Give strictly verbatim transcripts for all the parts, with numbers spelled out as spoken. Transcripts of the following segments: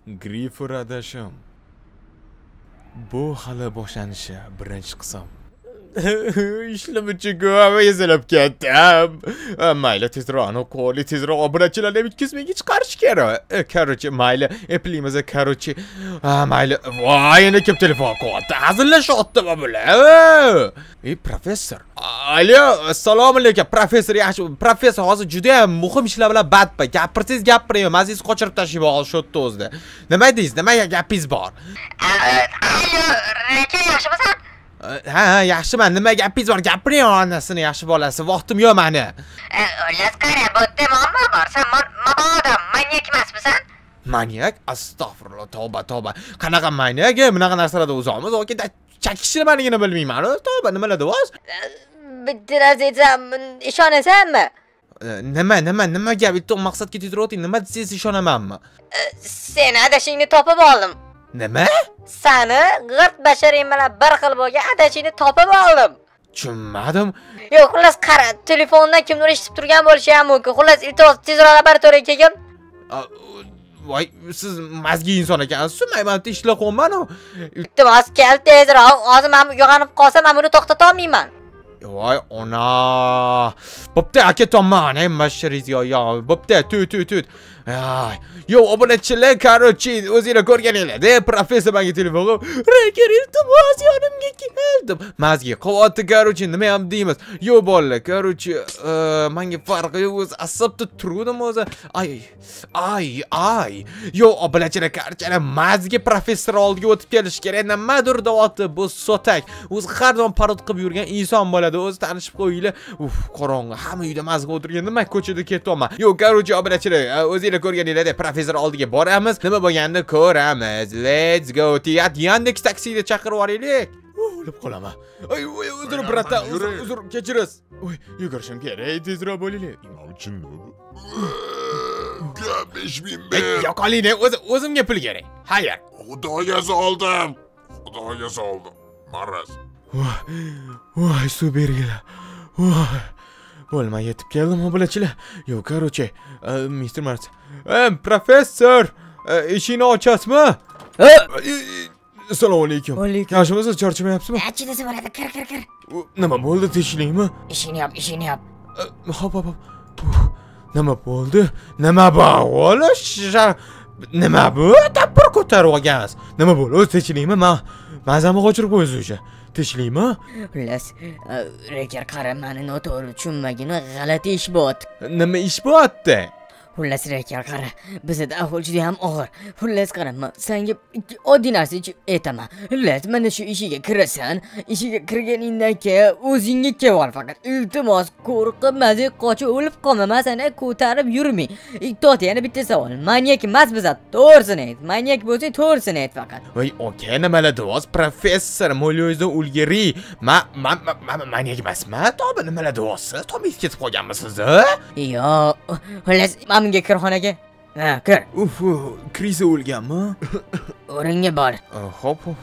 Grifor adashim. Bu hali boshlanishi birinchi qism. İşlem için güveme yazılıp kettim. Mayli tezroq qo'li tezroq obunachilarni bitkizmay hiç qarshi kerak. Короче, mayli eplimize короче. Mayli. Voy, endi kim telefon qilyapti? Hazillashyaptimi bular? Ey professor. Alo, assalomu alaykum. Professor, yaxshi. Professor hozir juda ham muhim ishlar bilan bandpa. Gapirsangiz gapiring, mazingizni qochirib tashlab olib shu yerda o'zida. Nima deysiz? Nima gapingiz bor? Alo, Raka, yaxshimisan? Ha ha, yaxshiman. Nima gapingiz bor? Gapiring, onasini yaxshi bolasi. Vaqtim yo'q meni. Xullas qara, bu yerda muammo bor. Sen odam manyak emasmisan? Manyak? Astag'firullah, tavba, tavba. Qanaqa manyak? Bunaqa narsalarda o'zimiz yoki chakishlarligini bilmayman. Tavba, nimalar deyapsiz? Bitta narsa aytsam, ishonasanmi? Nima, nima, nima gap? Bitta maqsadga yetib nima desangiz ishonamanmi? Sen adashingni topib oldim. Nima? Seni g'irt basharing bilan bir xil bo'lgan adashingni topib oldim. Tushunmadim. Yo'q, xullas qara, telefondan kimdir eshitib turgan bo'lishi ham mumkin. Xullas, iltimos tezroq laboratoriyaga kelgin. Voy, siz mazgi inson ekansiz, men ishlaqo'man-ku. Iltimos, kel tezroq. Hozir men uyg'onib qolsam, men buni to'xtata olmayman. Voy, ona. Bo'pti, aka tomon, ey masharingiz yo, yo. Bo'pti, tut, tut, tut. Ay, yo, obunachilar, короче, o'zinglar ko'rganinglar-da, professor menga telefon qilib, "Reker, iltimos, yonimga keldim." Mazgi, quvvati, короче, nima ham deymiz? Yo, bolalar, короче, menga farqi yo'q, o'zi asabda turdim o'zi. Ay, ay, ay. Yo, obunachilar, короче, mazgi professor oldiga o'tib kelish kerak. Nimadir deyapti bu sotak. O'zi har doim parod qilib yurgan inson bo'ladi. O'zi tanishib qo'yinglar. Uf, qorong'i, hamma uyda mazgi o'tirgan. Nima ko'chada ketyapman. Yo, короче, obunachilar, o'zinglar ko'rganinglarda professor oldiga boramiz. Nima bo'lganini ko'ramiz. Let's go. Tiyat Yandex taksida chaqirib olaylik. O'lib qolaman. Ay, uzr, brata, uzr, uzr, kechirasiz. Voy, yugurishim kerak, tezroq bo'laylik. Nima uchun bu? besh ming ber. Yo'qoling, o'zi o'zimga pul kerak. Hayır. Xudoga soldim. Xudoga soldim. Maraz. Voy, suv bergilar. Voy. Bo'lmay yetib keldim, obunachilar. Yo, короче, mister Mars. Professor, ishingni ochasizmi? Assalomu alaykum. Yaxshimisiz, charchamayapsizmi? Achinasi bo'ladi, kir, kir, kir. Nima bo'ldi, tinchlikmi? Ishini yap, ishini yap. Hop, hop, hop. Nima bo'ldi? Nima bo'lish? Nima bu? Tappir ko'tarib olgansiz. Nima bo'ldi? O'z tinchlikmi? Men mazamni qochirib qo'yasiz o'sha. Tinchlikmi? Xullas, Reker qara, meni noto'g'ri tushunmagin, g'alati ish bo'lyapti. Nima ish bo'lyapti? Xullas, Reker qara, bizda ahvol juda ham og'ir. Xullas qara, men senga oddiy narsa aytaman. Xullas, mana shu ishiga kirasan, ishiga kirganingdan keyin o'zingga kelib ol faqat. Iltimos, qo'rqib, mazay qochib o'lib qolma. Men seni ko'tarib yurmay. To'xta, yana bitta savol. Manyak emas biz, to'g'risini ayt. Manyak bo'lsang, to'g'risini ayt faqat. Voy, okey, nimalar deyapsiz? Professor, mo'lyozda ulgari. Men men manyak emasman. To'g'ri, nimalar deyapsiz? To'g'ri ketib qolganmisiz? Yo'q. Xullas, menga kirxonaga. Ha, kir. Uf, kriza o'lganmi? O'ringa bor. Hop, hop.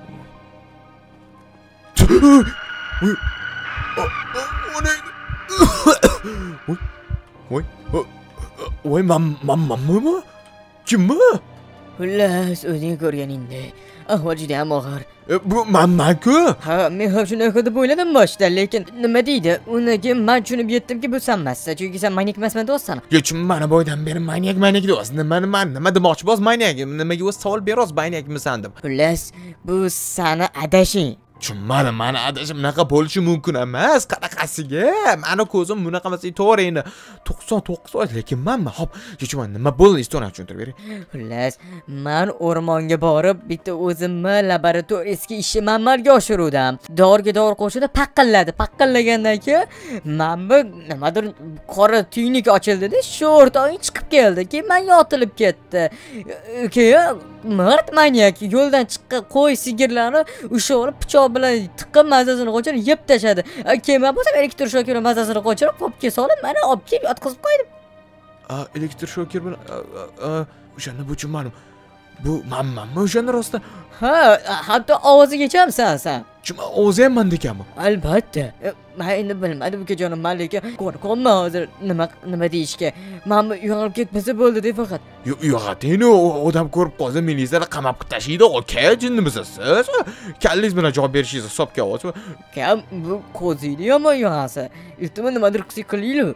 Voy, voy, mam, mam, mammi? Kimmi? Xullas, o'zing ko'rganingdek, ahvol juda ham og'ir. Bu manman-ku. Ha, men ham shunaqa deb o'yladim boshida, lekin nima deydi? Unga men tushunib yetdimki, bu sen emassan, chunki sen manyak emasman deyapsan. Yo'q, mana boydan beri manyak, manyak deyapsiz. Nima, nima, nima demoqchi bo'z manyak? Nimaga o'z savol berasiz, manyakmisan deb. Xullas, bu seni adashing. Tushunmadim, mani adashim bunaqa bo'lishi mumkin emas. Qanaqasiga? Mani ko'zim bunaqa emas, to'g'ri endi. to'qson to'qqiz oy, lekin menmi? Hop, yo'qman, nima bo'ldi? Istonani tushuntirib bering. Xullas, men o'rmonga borib, bitta o'zimni laboratoriyasiga ishimni amalga oshiruvdim. Doriga dori qo'shida paqilladi. Paqillagandan keyin men bu nimadir qora tuynik ochildi-da, shu o'rtog'ing chiqib keldi. Keyin men yotilib ketdi. Keyin mard manyak yo'ldan chiqqan qo'y sigirlarni o'sha olib pichoq bilan tiqib mazasini qochirib yeb tashladi. Keyin men bo'lsam elektr shokir mazasini qochirib qopga solib, mana olib kelib yotqizib qo'ydim. Elektr shokir bilan o'shanda bu tushunmadim. bu manmanmi o'shani rostda? Ha, hatto ovozigacha sen sen. Chunki o'zi ham mendekanmi? Albatta. Men endi bilmadim ukajonim, men lekin qo'rqyapman hozir nima nima deyishga. Men uyg'onib ketmasa bo'ldi deb faqat. Yo'qotini odam ko'rib qolsa militsiyada qamab tashlaydi. Aka, jinnimisiz siz? Kallingiz bilan javob berishingiz hisobga olyapsiz. Kam bu qo'ziydi yomon yo'g'ansa. Iltimos nimadir qilsak qilaylik.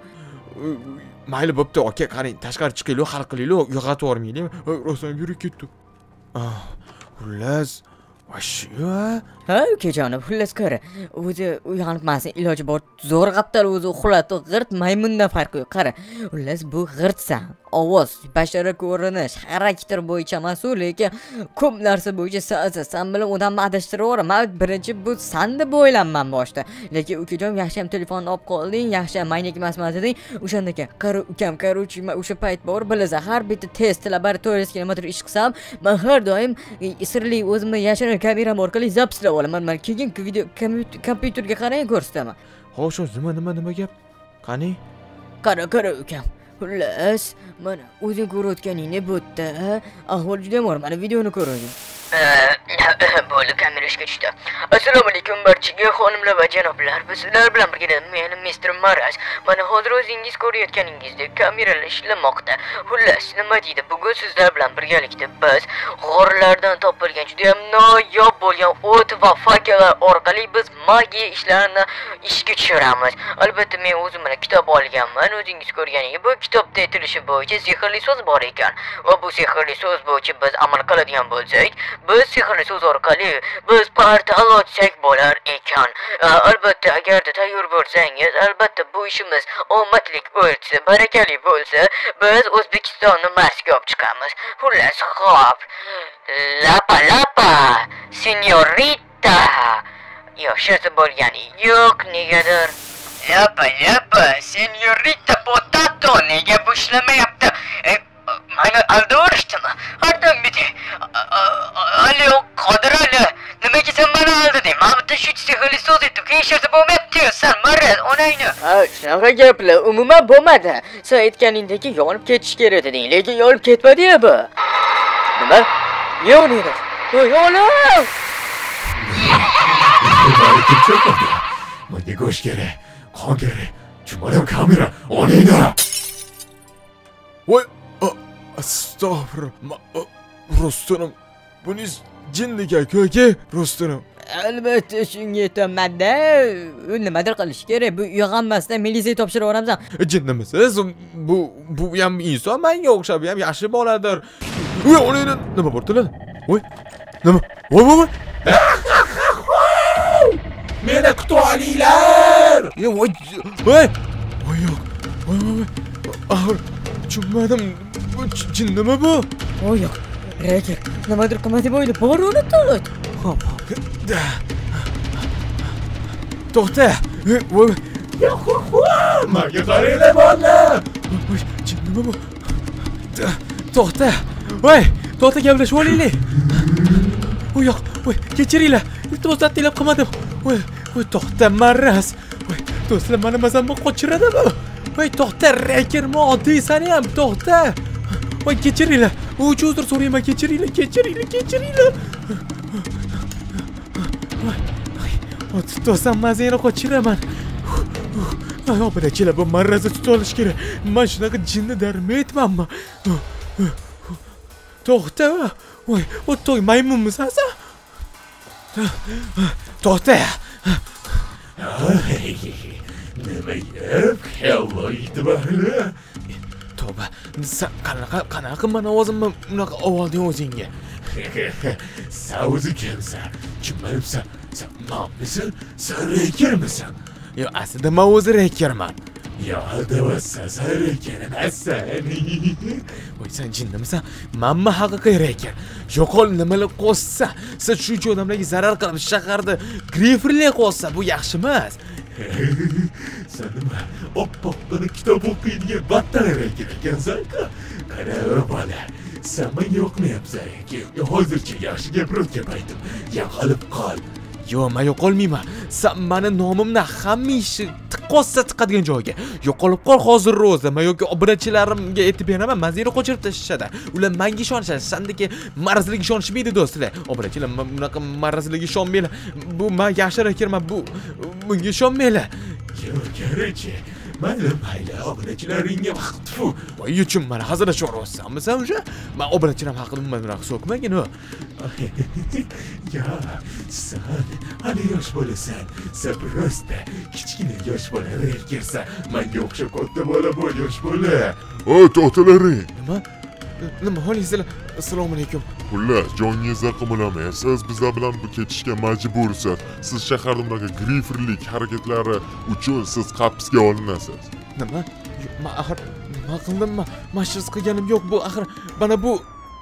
Mayli bo'pti, aka, qarang, tashqari chiqaylik, hal qilaylik, uyg'otib yubormaylikmi? Rostdan yurib ketdi. Ah, xullas, vashiyo. Ha, ukajonim, xullas qara. O'zi uyg'onibmasin, iloji bor. Zo'r qaptar o'zi uxladi, g'irt maymundan farqi yo'q. Qara. Xullas bu g'irtsan. Ovoz, bashara ko'rinish, xarakter bo'yicha mas'ul, lekin ko'p narsa bo'yicha san bilan odamni adashtirib, men birinchi bu san deb o'ylanman boshda. Lekin ukajonim yaxshi ham telefonni olib qolding, yaxshi ham maynak emasman deding. O'shanda aka, qara ukam, qaruchi, men o'sha payt bor, bilasan, har bitta test laboratoriyasiga kilometr ish qilsam, men har doim sirli o'zimni yashirin kameram orqali zapslab olaman. Men keyin video kompyuterga qarang ko'rsataman. Xo'sh, nima nima nima gap? Qani? Qara, qara ukam. Xullas, mana o'zing ko'rayotganingni bu yerda ahvol juda yomon. Mana videoni ko'ring. Bo'ldi, kamera ishga tushdi. Assalomu alaykum barchaga xonimlar va janoblar. Biz sizlar bilan birga men mister Maras. Mana hozir o'zingiz ko'rayotganingizdek kameralar ishlamoqda. Xullas, nima deydi? Bugun sizlar bilan birgalikda biz g'orlardan topilgan juda ham noyob bo'lgan o't va fakellar orqali biz magiya ishlarini ishga tushiramiz. Albatta men o'zim bilan kitob olganman. O'zingiz ko'rganingiz bu kitobda aytilishi bo'yicha sehrli so'z bor ekan. Va bu sehrli so'z bo'yicha biz amal qiladigan bo'lsak, biz sehrli so'z orqali biz portal ochsak bo'lar ekan. Albatta agarda tayyor bo'lsangiz, albatta bu ishimiz omadli o'tsa, barakali bo'lsa, biz O'zbekistonni Marsga olib chiqamiz. Xullas, xo'p. Lapa lapa, senyorita. Yo'q, shirsi bo'lgani yo'q, negadir. Lapa lapa, senyorita potato, nega bu ishlamayapti? Mani aldaverishdimi? Ardam biti. Alo, Qodir Ali, nimaga sen meni alding? Men bitta shu sehrli so'z aytdim. Keyin shirsi bo'lmayapti, sen Maras, onangni. Ha, shunaqa gaplar umuman bo'lmadi. Sen aytganingdek yonib ketish kerak deding, lekin yonib ketmadi-ya bu. Nima? Yonidi. Voy, olam! Menga go'sht kerak, qon kerak. Chumaram kamera, onangni. Voy, astag'firullah. Rostdan buning jinnik aka, rostdan. Albatta shunga yetaman-da. Nimadir qilish kerak. Bu uyg'onmasdan militsiyaga topshirib yuboramiz. Jinnimisiz? Bu bu ham inson, menga o'xshab ham yaxshi boladir. Voy, onangni nima bo'ptilar? Voy. Nima? Voy, voy, voy. Meni kutib olinglar. Voy, voy. Voy, yo'q. Voy, voy. Axir tushunmadim. Bu jinnimi bu? Voy, yo'q. Reker, nimadir qilmadi bo'ydi. Bor uni to'lt. Xo'p. To'xta. Voy. Menga qaranglar bolalar. Voy, jinnimi bu? To'xta. Voy, to'xta gaplashib olaylik. Voy, yo'q. Voy, kechiringlar. Iltimos tattilab qilmadim. Voy, voy, to'xta Maras. Voy, do'stlar, meni mazamni qochiradimi? Voy, to'xta, Rekermi oddiy sani ham, to'xta. Voy, kechiringlar. O'ch uzr so'rayman, kechiringlar, kechiringlar, kechiringlar. Voy, voy, do'stam mazani qochiraman. Voy, obunachilar, bu Marasni tutib olish kerak. Men shunaqa jinni darmaytmanmi? To'xta. Voy, o'toy maymunmisiz sen? To'xta. Nima yeb, hello itibari. Tavba, sen qanaqa qanaqa men ovozimni unaqa ovording o'zingga? Sen o'zi kimsan? Tushunmayapsan. Sen nommisan? Sen rekermisan? Yo, aslida men o'zi rekerman. Yo, adavasa sen reker emassan. Voy, sen jinnimisan? Menmi haqiqiy reker? Yo'qol nimalar qo'ssa, siz shuncha odamlarga zarar qilib shaharda grifrli qo'ssa, bu yaxshi emas. Sen nima? Oppoqdan kitob o'qiydigan battar reker ekansan-ku. Qara bola, sen menga yoqmayapsan. Hozircha yaxshi gapirib paytim. Yo'qolib qol. Yo'q, men yo'qolmayman. Sen meni nomimni hamisha tiqqossa tiqadigan joyga yo'qolib qol hozir ro'za. Men yoki obunachilarimga aytib beraman, mazira qo'chirib tashlashadi. Ular menga ishonishadi. Sendagi marazliga ishonishmaydi do'stlar. Obunachilar bunaqa marazliga ishonmaylar. Bu men yashar ekanman, bu bunga ishonmaylar. Yo'q, kerakchi. Mana mayli obunachilaringga vaqt fu. Voy uchun mana hazillashyoryapsanmi sen o'sha? Men obunachilar haqida umuman so'kmagin u. Ya, sen hali yosh bolasan. Sen rosta kichkina yosh bolalar erkaksan. Menga o'xshab katta bola bo'l, yosh bola. Ey otalaring, Nima? Nima holisizlar? Assalomu alaykum. xullas joningizda qiminaman. Siz bizlar bilan bu ketishga majbursiz. Siz shaharda bunaqa griferlik harakatlari uchun siz hibsga olinasiz. Nima? Men axir nima qildim? Men shiz qilganim yo'q. Bu axir mana bu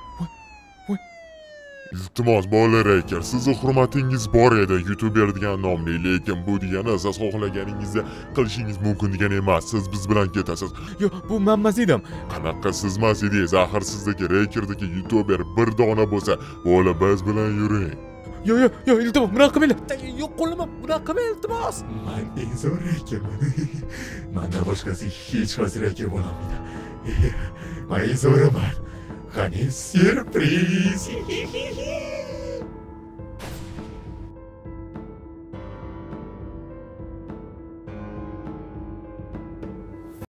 Iltimos bolalar aka, sizni hurmatingiz bor edi YouTuber degan nomli, lekin bu degani siz xohlaganingizda qilishingiz mumkin degani emas. Siz biz bilan ketasiz. yo'q, bu men emas edim. Qanaqa siz emas edingiz? Axir sizdagi rekordagi YouTuber bir dona bo'lsa, bola biz bilan yuring. Yo'q, yo'q, yo'q, iltimos, bunaqa qilmanglar. Yo'q, qo'limdan bunaqa qilmang, iltimos. Men eng zo'r ekanman. Mendan boshqasi hech hozir aka bo'lolmaydi. Men eng zo'riman. Qani syurpriz.